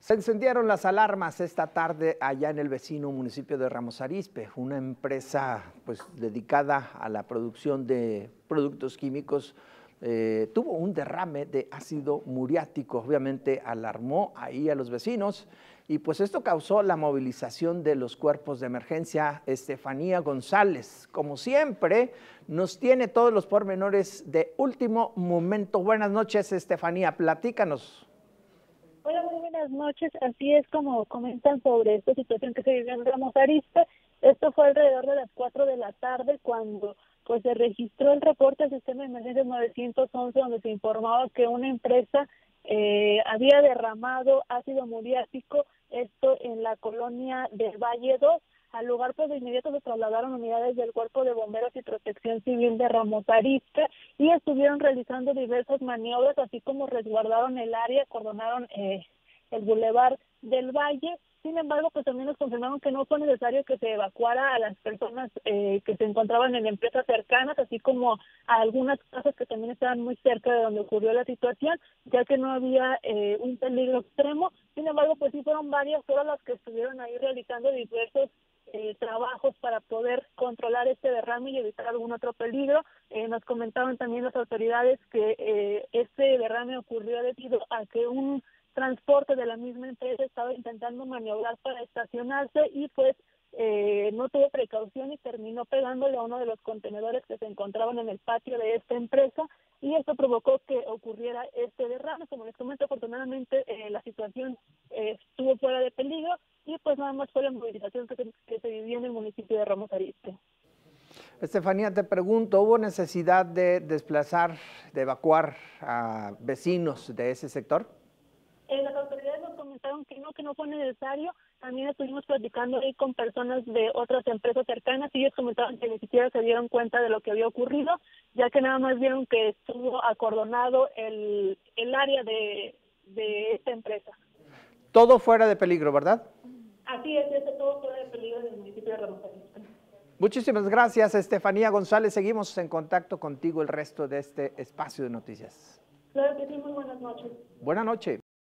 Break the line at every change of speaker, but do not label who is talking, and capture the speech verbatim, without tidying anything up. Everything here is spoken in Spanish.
Se encendieron las alarmas esta tarde allá en el vecino municipio de Ramos Arizpe, una empresa pues dedicada a la producción de productos químicos. Eh, tuvo un derrame de ácido muriático, obviamente alarmó ahí a los vecinos y pues esto causó la movilización de los cuerpos de emergencia. Estefanía González, como siempre, nos tiene todos los pormenores de último momento. Buenas noches, Estefanía, platícanos.
Hola, muy buenas noches. Así es como comentan sobre esta situación que se vivió en Ramos Arizpe. Esto fue alrededor de las cuatro de la tarde cuando pues se registró el reporte del sistema de emergencias novecientos once, donde se informaba que una empresa eh, había derramado ácido muriático, esto en la colonia del Valle dos. Al lugar pues de inmediato se trasladaron unidades del Cuerpo de Bomberos y Protección Civil de Ramos Arizpe y estuvieron realizando diversas maniobras, así como resguardaron el área, acordonaron eh, el bulevar del Valle. Sin embargo, pues también nos confirmaron que no fue necesario que se evacuara a las personas eh, que se encontraban en empresas cercanas, así como a algunas casas que también estaban muy cerca de donde ocurrió la situación, ya que no había eh, un peligro extremo. Sin embargo, pues sí fueron varias horas las que estuvieron ahí realizando diversos Eh, trabajos para poder controlar este derrame y evitar algún otro peligro. Eh, nos comentaban también las autoridades que eh, este derrame ocurrió debido a que un transporte de la misma empresa estaba intentando maniobrar para estacionarse y pues eh, no tuvo precaución y terminó pegándole a uno de los contenedores que se encontraban en el patio de esta empresa, y esto provocó que ocurriera este derrame. Como les comento, afortunadamente eh, la situación eh, estuvo fuera de peligro y pues nada más fue la movilización que se, que se vivió en el municipio de Ramos Arizpe.
Estefanía, te pregunto, ¿hubo necesidad de desplazar, de evacuar a vecinos de ese sector?
Eh, las autoridades nos comentaron que no, que no fue necesario. También estuvimos platicando ahí con personas de otras empresas cercanas y ellos comentaban que ni siquiera se dieron cuenta de lo que había ocurrido, ya que nada más vieron que estuvo acordonado el, el área de, de esta empresa.
Todo fuera de peligro, ¿verdad?
Así es, eso todo fuera de peligro en el municipio de Ramos Arizpe.
Muchísimas gracias, Estefanía González. Seguimos en contacto contigo el resto de este espacio de noticias.
Claro que sí, muy buenas noches.
Buenas noches.